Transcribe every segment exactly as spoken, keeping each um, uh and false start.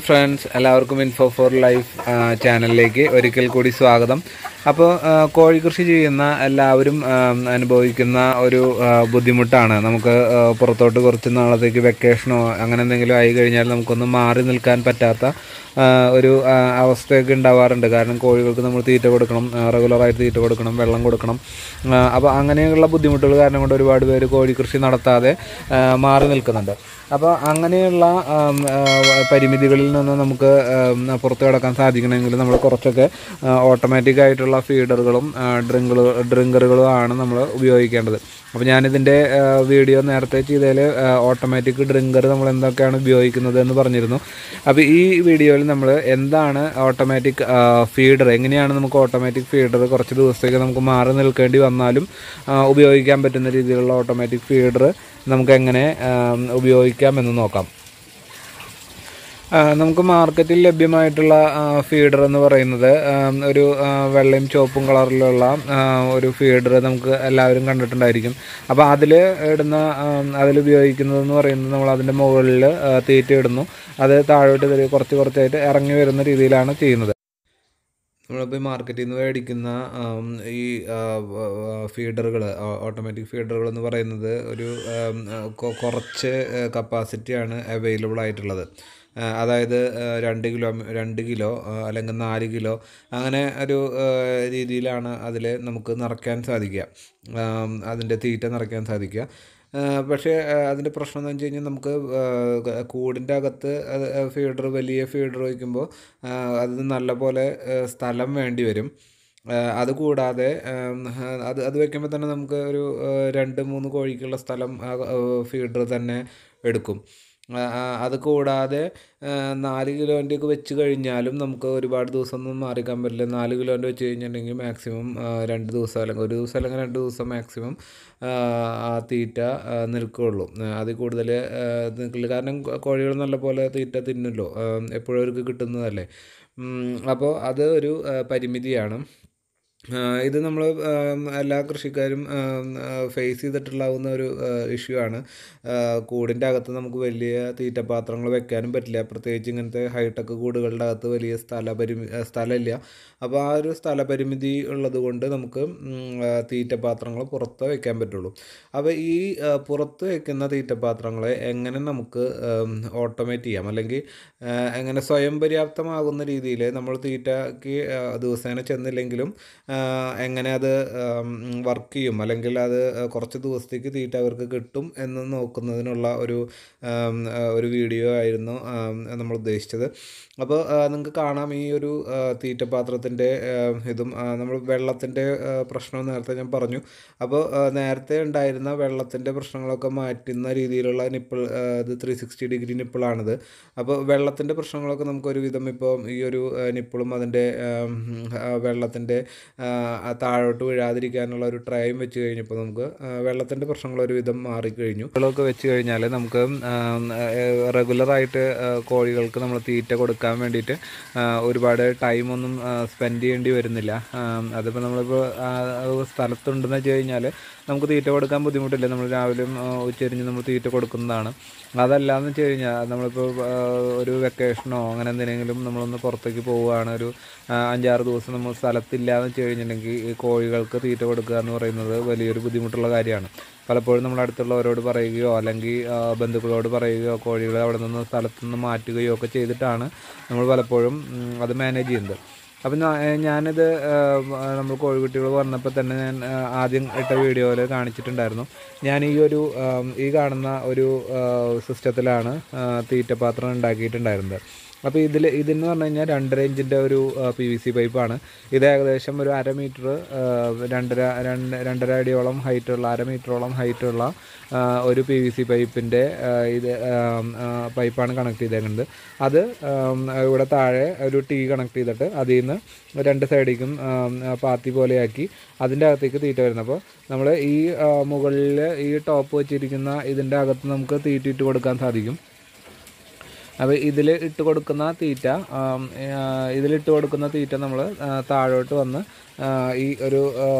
Friends, എല്ലാവർക്കും info for life ചാനലിലേക്ക് ഒരിക്കൽ കൂടി സ്വാഗതം. അപ്പോൾ കോഴി കൃഷി ചെയ്യുന്ന എല്ലാവരും അനുഭവിക്കുന്ന ഒരു ബുദ്ധിമുട്ടാണ്. നമുക്ക് പുറത്തോട്ട് കുറച്ച് നാളത്തേക്ക് വെക്കേഷനോ അങ്ങനെ എന്തെങ്കിലും ആയി കഴിഞ്ഞാൽ നമുക്കൊന്ന് മാറി നിൽക്കാൻ പറ്റാത്ത ഒരു അവസ്ഥയൊക്കെ ഉണ്ടാവാറുണ്ട്. കാരണം കോഴികൾക്ക് നമ്മൾ തീറ്റ കൊടുക്കണം, റെഗുലറായിട്ട് തീറ്റ കൊടുക്കണം, വെള്ളം കൊടുക്കണം. അപ്പോൾ അങ്ങനെയുള്ള ബുദ്ധിമുട്ടുകൾ കാരണം കൊണ്ട് ഒരുപാട് പേര് കോഴി കൃഷി നടത്താതെ മാറി നിൽക്കുന്നുണ്ട്. അപ്പോൾ അങ്ങനെയുള്ള പരിമിതികളിൽ നിന്ന് നമുക്ക് പുറത്തു കടക്കാൻ സാധിക്കണമെങ്കിൽ നമ്മൾ കുറച്ചൊക്കെ ഓട്ടോമാറ്റിക് ആയിട്ടുള്ള ഫീഡറുകളും ഡ്രിങ്ക് ഡ്രിങ്കറുകളും ആണ് നമ്മൾ ഉപയോഗിക്കേണ്ടത്. അപ്പോൾ ഞാനിതിൻ്റെ വീഡിയോ നേരത്തെ ചെയ്തതിൽ ഓട്ടോമാറ്റിക് ഡ്രിങ്കർ നമ്മൾ എന്തൊക്കെയാണ് ഉപയോഗിക്കുന്നത് എന്ന് പറഞ്ഞിരുന്നു. അപ്പോൾ ഈ വീഡിയോയിൽ നമ്മൾ എന്താണ് ഓട്ടോമാറ്റിക് ഫീഡർ, എങ്ങനെയാണ് നമുക്ക് ഓട്ടോമാറ്റിക് ഫീഡർ കുറച്ച് ദിവസത്തേക്ക് നമുക്ക് മാറി നിൽക്കേണ്ടി വന്നാലും ഉപയോഗിക്കാൻ പറ്റുന്ന രീതിയിലുള്ള ഓട്ടോമാറ്റിക് ഫീഡർ നമുക്ക് എങ്ങനെ ഉപയോഗിക്കാമെന്ന് നോക്കാം. നമുക്ക് മാർക്കറ്റിൽ ലഭ്യമായിട്ടുള്ള ഫീഡർ എന്ന് പറയുന്നത് ഒരു വെള്ളയും ചുവപ്പും കളറിലുള്ള ഒരു ഫീഡർ നമുക്ക് എല്ലാവരും കണ്ടിട്ടുണ്ടായിരിക്കും. അപ്പോൾ അതിൽ ഇടുന്ന അതിലുപയോഗിക്കുന്നതെന്ന് പറയുന്നത് നമ്മൾ അതിൻ്റെ മുകളിൽ തീറ്റ ഇടുന്നു, അത് താഴോട്ട് കുറച്ച് കുറച്ചായിട്ട് ഇറങ്ങി വരുന്ന രീതിയിലാണ് ചെയ്യുന്നത്. നമ്മളിപ്പോൾ മാർക്കറ്റിൽ നിന്ന് മേടിക്കുന്ന ഈ ഫീഡറുകൾ, ഓട്ടോമാറ്റിക് ഫീഡറുകൾ എന്ന് പറയുന്നത് ഒരു കുറച്ച് കപ്പാസിറ്റിയാണ് അവൈലബിൾ ആയിട്ടുള്ളത്. അതായത് രണ്ട് കിലോ രണ്ട് കിലോ അല്ലെങ്കിൽ നാല് കിലോ അങ്ങനെ ഒരു രീതിയിലാണ് അതിൽ നമുക്ക് നിറയ്ക്കാൻ സാധിക്കുക, അതിൻ്റെ തീറ്റ നിറയ്ക്കാൻ സാധിക്കുക. പക്ഷേ അതിൻ്റെ പ്രശ്നം എന്ന് വെച്ച് കഴിഞ്ഞാൽ നമുക്ക് കൂടിൻ്റെ അകത്ത് ഫീഡർ, വലിയ ഫീഡർ വയ്ക്കുമ്പോൾ അത് നല്ലപോലെ സ്ഥലം വേണ്ടി വരും. അതുകൂടാതെ അത് അത് വയ്ക്കുമ്പോൾ തന്നെ നമുക്ക് ഒരു രണ്ട് മൂന്ന് കോഴിക്കുള്ള സ്ഥലം ഫീഡർ തന്നെ എടുക്കും. അത് കൂടാതെ നാല് കിലോൻ്റെയൊക്കെ വെച്ച് കഴിഞ്ഞാലും നമുക്ക് ഒരുപാട് ദിവസമൊന്നും മാറിക്കാൻ പറ്റില്ല. നാല് കിലോൻ്റെ വെച്ച് കഴിഞ്ഞിട്ടുണ്ടെങ്കിൽ മാക്സിമം രണ്ട് ദിവസം അല്ലെങ്കിൽ ഒരു ദിവസം അല്ലെങ്കിൽ രണ്ട് ദിവസം മാക്സിമം ആ തീറ്റ നിൽക്കുകയുള്ളൂ. അതിൽ കൂടുതൽ നിൽക്കില്ല. കാരണം കോഴികൾ നല്ലപോലെ തീറ്റ തിന്നല്ലോ, എപ്പോഴും അവർക്ക് കിട്ടുന്നതല്ലേ. അപ്പോൾ അത് ഒരു പരിമിതിയാണ്. ഇത് നമ്മൾ എല്ലാ കൃഷിക്കാരും ഫേസ് ചെയ്തിട്ടുള്ളാവുന്ന ഒരു ഇഷ്യൂ ആണ്. കൂടിൻ്റെ അകത്ത് നമുക്ക് വലിയ തീറ്റപാത്രങ്ങൾ വെക്കാനും പറ്റില്ല, പ്രത്യേകിച്ച് ഇങ്ങനത്തെ ഹൈടെക് കൂടുകളുടെ അകത്ത് വലിയ സ്ഥല പരിമി സ്ഥലമില്ല. അപ്പോൾ ആ ഒരു സ്ഥലപരിമിതി ഉള്ളത് കൊണ്ട് നമുക്ക് തീറ്റപാത്രങ്ങൾ പുറത്ത് വയ്ക്കാൻ പറ്റുള്ളൂ. അപ്പോൾ ഈ പുറത്ത് വയ്ക്കുന്ന തീറ്റപാത്രങ്ങളെ എങ്ങനെ നമുക്ക് ഓട്ടോമേറ്റ് ചെയ്യാം, അല്ലെങ്കിൽ എങ്ങനെ സ്വയം പര്യാപ്തമാകുന്ന രീതിയിൽ നമ്മൾ തീറ്റയ്ക്ക് ദിവസേന ചെന്നില്ലെങ്കിലും എങ്ങനെ അത് വർക്ക് ചെയ്യും, അല്ലെങ്കിൽ അത് കുറച്ച് ദിവസത്തേക്ക് തീറ്റ അവർക്ക് കിട്ടും എന്ന് നോക്കുന്നതിനുള്ള ഒരു ഒരു വീഡിയോ ആയിരുന്നു നമ്മൾ ഉദ്ദേശിച്ചത്. അപ്പോൾ നിങ്ങൾക്ക് കാണാം ഈ ഒരു തീറ്റപാത്രത്തിൻ്റെ ഇതും നമ്മൾ വെള്ളത്തിൻ്റെ പ്രശ്നം നേരത്തെ ഞാൻ പറഞ്ഞു. അപ്പോൾ നേരത്തെ ഉണ്ടായിരുന്ന വെള്ളത്തിൻ്റെ പ്രശ്നങ്ങളൊക്കെ മാറ്റുന്ന രീതിയിലുള്ള നിപ്പിൾ, ഇത് ത്രീ സിക്സ്റ്റി ഡിഗ്രി നിപ്പിളാണിത്. അപ്പോൾ വെള്ളത്തിൻ്റെ പ്രശ്നങ്ങളൊക്കെ നമുക്കൊരുവിധം ഇപ്പോൾ ഈ ഒരു നിപ്പിളും അതിൻ്റെ വെള്ളത്തിൻ്റെ താഴോട്ട് വീഴാതിരിക്കാനുള്ള ഒരു ട്രേയും വെച്ച് കഴിഞ്ഞപ്പോൾ നമുക്ക് വെള്ളത്തിൻ്റെ പ്രശ്നങ്ങൾ ഒരുവിധം മാറിക്കഴിഞ്ഞു. വെള്ളമൊക്കെ വെച്ച് കഴിഞ്ഞാൽ നമുക്ക് റെഗുലറായിട്ട് കോഴികൾക്ക് നമ്മൾ തീറ്റ കൊടുക്കാൻ വേണ്ടിയിട്ട് ഒരുപാട് ടൈമൊന്നും സ്പെൻഡ് ചെയ്യേണ്ടി വരുന്നില്ല. അതിപ്പോൾ നമ്മളിപ്പോൾ സ്ഥലത്തുണ്ടെന്ന് വെച്ച് കഴിഞ്ഞാൽ നമുക്ക് തീറ്റ കൊടുക്കാൻ ബുദ്ധിമുട്ടില്ല, നമ്മൾ രാവിലെയും ഉച്ചരിഞ്ഞ് നമ്മൾ തീറ്റ കൊടുക്കുന്നതാണ്. അതല്ലാന്ന് വെച്ച് കഴിഞ്ഞാൽ നമ്മളിപ്പോൾ ഒരു വെക്കേഷനോ അങ്ങനെ എന്തെങ്കിലും നമ്മളൊന്ന് പുറത്തേക്ക് പോവുകയാണ്, ഒരു അഞ്ചാറ് ദിവസം നമ്മൾ സ്ഥലത്തില്ലാന്ന് വെച്ച് കഴിഞ്ഞിട്ടുണ്ടെങ്കിൽ ഈ കോഴികൾക്ക് തീറ്റ കൊടുക്കുക എന്ന് പറയുന്നത് വലിയൊരു ബുദ്ധിമുട്ടുള്ള കാര്യമാണ്. പലപ്പോഴും നമ്മൾ അടുത്തുള്ളവരോട് പറയുകയോ അല്ലെങ്കിൽ ബന്ധുക്കളോട് പറയുകയോ കോഴികളെ അവിടെ നിന്ന് സ്ഥലത്തു നിന്ന് മാറ്റുകയോ ഒക്കെ ചെയ്തിട്ടാണ് നമ്മൾ പലപ്പോഴും അത് മാനേജ് ചെയ്യുന്നത്. അപ്പം ഞാനിത് നമ്മൾ കോഴിക്കുട്ടികൾ വന്നപ്പോൾ തന്നെ ഞാൻ ആദ്യം ഇട്ട വീഡിയോയിൽ കാണിച്ചിട്ടുണ്ടായിരുന്നു. ഞാൻ ഈ ഒരു ഈ കാണുന്ന ഒരു സിസ്റ്റത്തിലാണ് തീറ്റപാത്രം ഉണ്ടാക്കിയിട്ടുണ്ടായിരുന്നത്. അപ്പോൾ ഇതിൽ ഇതെന്ന് പറഞ്ഞു കഴിഞ്ഞാൽ രണ്ടര ഇഞ്ചിൻ്റെ ഒരു പി വി സി പൈപ്പാണ്. ഇത് ഏകദേശം ഒരു അര മീറ്റർ രണ്ടര രണ്ട് രണ്ടര അടിയോളം ഹൈറ്റുള്ള അര മീറ്ററോളം ഹൈറ്റുള്ള ഒരു പി വി സി പൈപ്പിൻ്റെ ഇത് പൈപ്പാണ് കണക്ട് ചെയ്തേക്കുന്നത്. അത് ഇവിടെ താഴെ ഒരു ടീ കണക്ട് ചെയ്തിട്ട് അതിൽ നിന്ന് രണ്ട് സൈഡിലേക്കും പാത്തി പോലെയാക്കി അതിൻ്റെ അകത്തേക്ക് തീറ്റ വരുന്നത്. അപ്പോൾ നമ്മൾ ഈ മുകളിൽ ഈ ടോപ്പ് വെച്ചിരിക്കുന്ന ഇതിൻ്റെ അകത്ത് നമുക്ക് തീറ്റ ഇട്ട് കൊടുക്കാൻ സാധിക്കും. അപ്പോൾ ഇതിൽ ഇട്ട് കൊടുക്കുന്ന തീറ്റ ഇതിലിട്ട് കൊടുക്കുന്ന തീറ്റ നമ്മൾ താഴോട്ട് വന്ന് ഈ ഒരു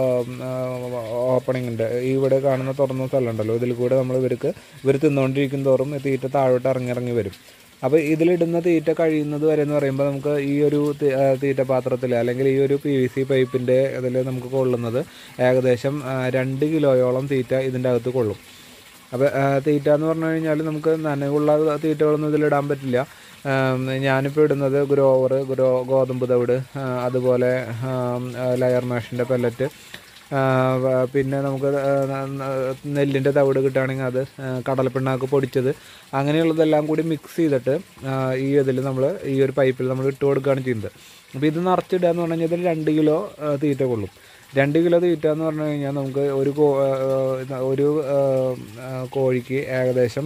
ഓപ്പണിംഗ് ഉണ്ട്, ഈ ഇവിടെ കാണുന്ന തുറന്ന സ്ഥലം ഉണ്ടല്ലോ, ഇതിൽ കൂടെ നമ്മൾ ഇവർക്ക് ഇവർ തിന്നുകൊണ്ടിരിക്കും തോറും തീറ്റ താഴോട്ട് ഇറങ്ങി ഇറങ്ങി വരും. അപ്പോൾ ഇതിലിടുന്ന തീറ്റ കഴിയുന്നത് വരെ എന്ന് പറയുമ്പോൾ നമുക്ക് ഈ ഒരു തീറ്റ പാത്രത്തിൽ അല്ലെങ്കിൽ ഈ ഒരു പി വി സി പൈപ്പിൻ്റെ ഇതിൽ നമുക്ക് കൊള്ളുന്നത് ഏകദേശം രണ്ട് കിലോയോളം തീറ്റ ഇതിൻ്റെ അകത്ത് കൊള്ളും. അപ്പോൾ തീറ്റ എന്ന് പറഞ്ഞു കഴിഞ്ഞാൽ നമുക്ക് നനവുള്ള തീറ്റകളൊന്നും ഇതിലിടാൻ പറ്റില്ല. ഞാനിപ്പോൾ ഇടുന്നത് ഗ്രോവർ, ഗ്രോ ഗോതമ്പ് തവിട്, അതുപോലെ ലയർ മാഷിൻ്റെ പെല്ലറ്റ്, പിന്നെ നമുക്ക് നെല്ലിൻ്റെ തവിട് കിട്ടുകയാണെങ്കിൽ അത്, കടലപ്പിണ്ണാക്ക് പൊടിച്ചത്, അങ്ങനെയുള്ളതെല്ലാം കൂടി മിക്സ് ചെയ്തിട്ട് ഈ ഇതിൽ നമ്മൾ ഈ ഒരു പൈപ്പിൽ നമ്മൾ ഇട്ട് കൊടുക്കുകയാണ് ചെയ്യുന്നത്. അപ്പോൾ ഇത് നിറച്ചിടുക എന്ന് പറഞ്ഞു കഴിഞ്ഞാൽ രണ്ട് കിലോ തീറ്റ കൊള്ളും. രണ്ട് കിലോ തീറ്റ എന്ന് പറഞ്ഞു കഴിഞ്ഞാൽ നമുക്ക് ഒരു കോ ഒരു കോഴിക്ക് ഏകദേശം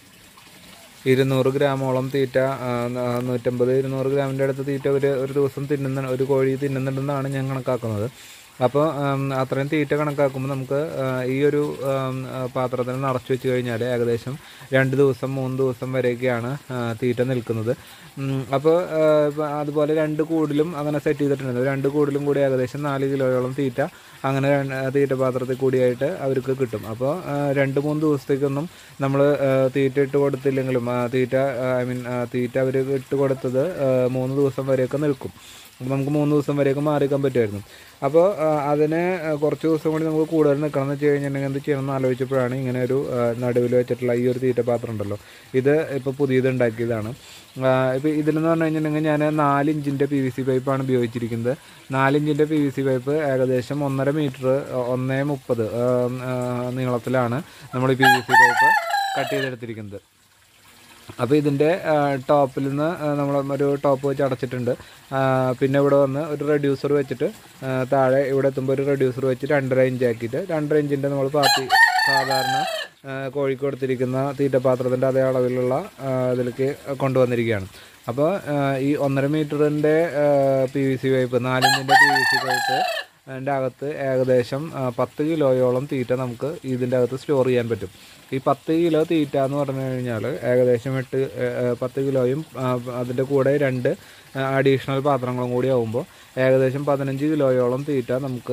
ഇരുന്നൂറ് ഗ്രാമോളം തീറ്റ, നൂറ്റമ്പത് ഇരുന്നൂറ് ഗ്രാമിൻ്റെ അടുത്ത് തീറ്റ ഒരു ഒരു ദിവസം തിന്നുന്ന ഒരു കോഴി തിന്നുന്നുണ്ടെന്നാണ് ഞാൻ കണക്കാക്കുന്നത്. അപ്പോൾ അത്രയും തീറ്റ കണക്കാക്കുമ്പോൾ നമുക്ക് ഈ ഒരു പാത്രത്തിന് നിറച്ച് വെച്ച് കഴിഞ്ഞാൽ ഏകദേശം രണ്ട് ദിവസം മൂന്ന് ദിവസം വരെയൊക്കെയാണ് തീറ്റ നിൽക്കുന്നത്. അപ്പോൾ അതുപോലെ രണ്ട് കൂടിലും അങ്ങനെ സെറ്റ് ചെയ്തിട്ടുണ്ട്. രണ്ട് കൂടിലും കൂടി ഏകദേശം നാല് കിലോയോളം തീറ്റ അങ്ങനെ തീറ്റ പാത്രത്തിൽ കൂടിയായിട്ട് അവർക്ക് കിട്ടും. അപ്പോൾ രണ്ട് മൂന്ന് ദിവസത്തേക്കൊന്നും നമ്മൾ തീറ്റ ഇട്ട് കൊടുത്തില്ലെങ്കിലും തീറ്റ ഐ മീൻ തീറ്റ അവർ ഇട്ട് കൊടുത്തത് മൂന്ന് ദിവസം വരെയൊക്കെ നിൽക്കും. അപ്പോൾ നമുക്ക് മൂന്ന് ദിവസം വരെയൊക്കെ മാറിക്കാൻ പറ്റുമായിരുന്നു. അപ്പോൾ അതിന് കുറച്ച് ദിവസം കൂടി നമുക്ക് കൂടുതൽ നിൽക്കണം എന്ന് വെച്ച് കഴിഞ്ഞിട്ടുണ്ടെങ്കിൽ എന്ത് ചെയ്യണമെന്ന് ആലോചിച്ചപ്പോഴാണ് ഇങ്ങനെ ഒരു നടുവിൽ വെച്ചിട്ടുള്ള ഈ ഒരു തീറ്റ പാത്രം ഉണ്ടല്ലോ, ഇത് ഇപ്പോൾ പുതിയത് ഉണ്ടാക്കിയതാണ്. ഇപ്പോൾ ഇതിലെന്ന് പറഞ്ഞു കഴിഞ്ഞിട്ടുണ്ടെങ്കിൽ ഞാൻ നാല് ഇഞ്ചിൻ്റെ പി വി സി പൈപ്പാണ് ഉപയോഗിച്ചിരിക്കുന്നത്. നാലിഞ്ചിൻ്റെ പി വി സി പൈപ്പ് ഏകദേശം ഒന്നര മീറ്റർ ഒന്നേ മുപ്പത് നീളത്തിലാണ് നമ്മൾ ഈ P V C pipe cut ചെയ്തെടുത്തിരിക്കുന്നത്. അപ്പോൾ ഇതിൻ്റെ ടോപ്പിൽ നിന്ന് നമ്മൾ ഒരു ടോപ്പ് വെച്ച് അടച്ചിട്ടുണ്ട്. പിന്നെ ഇവിടെ വന്ന് ഒരു റെഡ്യൂസർ വെച്ചിട്ട് താഴെ ഇവിടെ എത്തുമ്പോൾ ഒരു റെഡ്യൂസർ വെച്ച് രണ്ടര ഇഞ്ച് ആക്കിയിട്ട് രണ്ടര ഇഞ്ചിൻ്റെ നമ്മൾ പാത്തി സാധാരണ കോഴിക്ക് കൊടുത്തിരിക്കുന്ന തീറ്റപാത്രത്തിൻ്റെ അതേ അളവിലുള്ള ഇതിലേക്ക് കൊണ്ടുവന്നിരിക്കുകയാണ്. അപ്പോൾ ഈ ഒന്നര മീറ്ററിൻ്റെ പി വി സി പൈപ്പ്, നാലിഞ്ചിൻ്റെ പി വി സി പൈപ്പ് അതിൻ്റെ അകത്ത് ഏകദേശം പത്ത് കിലോയോളം തീറ്റ നമുക്ക് ഇതിൻ്റെ അകത്ത് സ്റ്റോർ ചെയ്യാൻ പറ്റും. ഈ പത്ത് കിലോ തീറ്റ എന്ന് പറഞ്ഞു കഴിഞ്ഞാൽ ഏകദേശം എട്ട് പത്ത് കിലോയും അതിൻ്റെ കൂടെ രണ്ട് അഡീഷണൽ പാത്രങ്ങളും കൂടി ആകുമ്പോൾ ഏകദേശം പതിനഞ്ച് കിലോയോളം തീറ്റ നമുക്ക്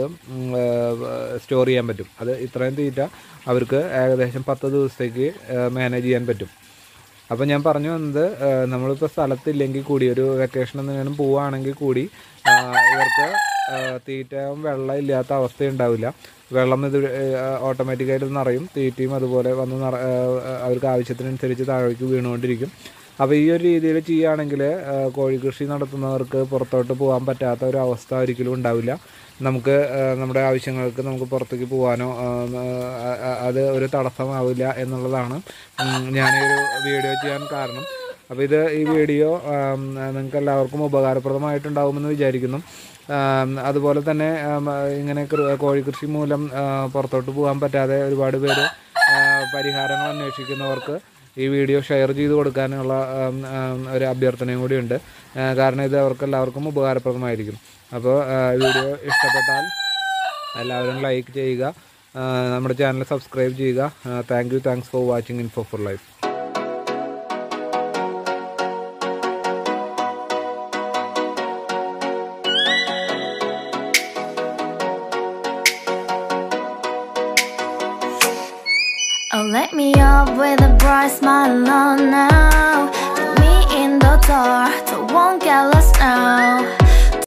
സ്റ്റോർ ചെയ്യാൻ പറ്റും. അത് ഇത്രയും തീറ്റ അവർക്ക് ഏകദേശം പത്ത് ദിവസത്തേക്ക് മാനേജ് ചെയ്യാൻ പറ്റും. അപ്പോൾ ഞാൻ പറഞ്ഞു വന്നത്, നമ്മളിപ്പോൾ സ്ഥലത്തില്ലെങ്കിൽ കൂടി ഒരു വെക്കേഷൻ എന്തെങ്കിലും പോവുകയാണെങ്കിൽ കൂടി ഇവർക്ക് തീറ്റയും വെള്ളം ഇല്ലാത്ത അവസ്ഥയുണ്ടാവില്ല. വെള്ളം ഇത് ഓട്ടോമാറ്റിക്കായിട്ട് നിറയും, തീറ്റയും അതുപോലെ വന്ന് നിറ അവർക്ക് ആവശ്യത്തിനനുസരിച്ച് താഴേക്ക് വീണുകൊണ്ടിരിക്കും. അപ്പോൾ ഈ ഒരു രീതിയിൽ ചെയ്യുകയാണെങ്കിൽ കോഴിക്കൃഷി നടത്തുന്നവർക്ക് പുറത്തോട്ട് പോകാൻ പറ്റാത്ത ഒരു അവസ്ഥ ഒരിക്കലും ഉണ്ടാവില്ല. നമുക്ക് നമ്മുടെ ആവശ്യങ്ങൾക്ക് നമുക്ക് പുറത്തേക്ക് പോകാനോ അത് ഒരു തടസ്സമാവില്ല എന്നുള്ളതാണ് ഞാൻ ഈ ഒരു വീഡിയോ ചെയ്യാൻ കാരണം. അപ്പോൾ ഇത് ഈ വീഡിയോ നിങ്ങൾക്ക് എല്ലാവർക്കും ഉപകാരപ്രദമായിട്ടുണ്ടാകുമെന്ന് വിചാരിക്കുന്നു. അതുപോലെ തന്നെ ഇങ്ങനെ കോഴിക്കൃഷി മൂലം പുറത്തോട്ട് പോകാൻ പറ്റാതെ ഒരുപാട് പേര് പരിഹാരങ്ങൾ അന്വേഷിക്കുന്നവർക്ക് ഈ വീഡിയോ ഷെയർ ചെയ്ത് കൊടുക്കാനുള്ള ഒരു അഭ്യർത്ഥനയും കൂടിയുണ്ട്. കാരണം ഇത് അവർക്ക് എല്ലാവർക്കും ഉപകാരപ്രദമായിരിക്കും. അപ്പോൾ വീഡിയോ ഇഷ്ടപ്പെട്ടാൽ എല്ലാവരും ലൈക്ക് ചെയ്യുക, നമ്മുടെ ചാനൽ സബ്സ്ക്രൈബ് ചെയ്യുക. Thank you thanks for watching info for life. Oh, let me up with a bright smile on now. Put me in the dark, so won't get lost now.